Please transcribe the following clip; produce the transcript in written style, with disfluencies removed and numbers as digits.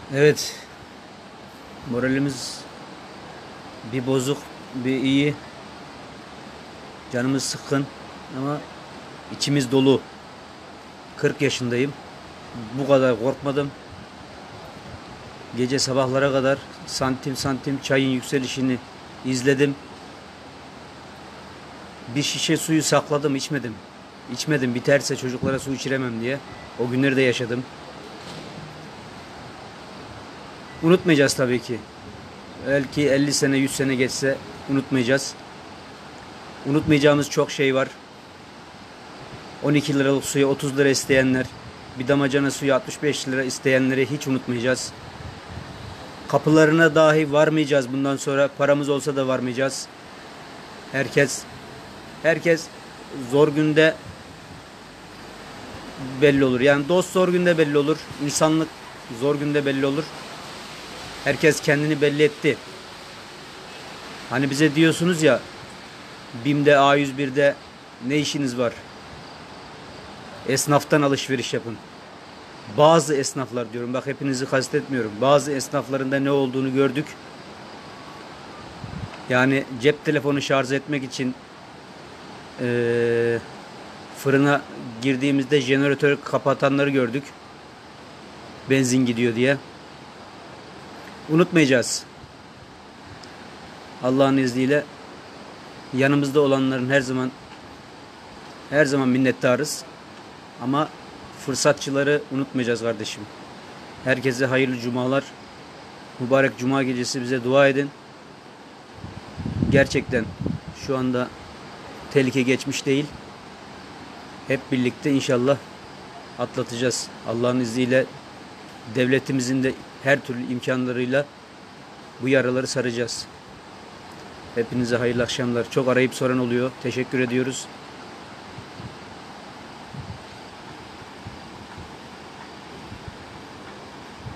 Evet, moralimiz bir bozuk, bir iyi, canımız sıkkın ama içimiz dolu. 40 yaşındayım. Bu kadar korkmadım. Gece sabahlara kadar santim santim çayın yükselişini izledim. Bir şişe suyu sakladım, içmedim. İçmedim, biterse çocuklara su içiremem diye. O günleri de yaşadım. Unutmayacağız tabii ki. Belki 50 sene, 100 sene geçse unutmayacağız. Unutmayacağımız çok şey var. 12 liralık suya 30 lira isteyenler, bir damacana suya 65 lira isteyenleri hiç unutmayacağız. Kapılarına dahi varmayacağız bundan sonra. Paramız olsa da varmayacağız. Herkes zor günde belli olur. Yani dost zor günde belli olur. İnsanlık zor günde belli olur. Herkes kendini belli etti. Hani bize diyorsunuz ya, BİM'de, A101'de ne işiniz var? Esnaftan alışveriş yapın. Bazı esnaflar diyorum, bak hepinizi kastetmiyorum. Bazı esnafların da ne olduğunu gördük. Yani cep telefonu şarj etmek için fırına girdiğimizde jeneratörü kapatanları gördük. Benzin gidiyor diye. Unutmayacağız. Allah'ın izniyle yanımızda olanların her zaman minnettarız. Ama fırsatçıları unutmayacağız kardeşim. Herkese hayırlı cumalar. Mübarek cuma gecesi bize dua edin. Gerçekten şu anda tehlike geçmiş değil. Hep birlikte inşallah atlatacağız. Allah'ın izniyle devletimizin de her türlü imkanlarıyla bu yaraları saracağız. Hepinize hayırlı akşamlar. Çok arayıp soran oluyor. Teşekkür ediyoruz.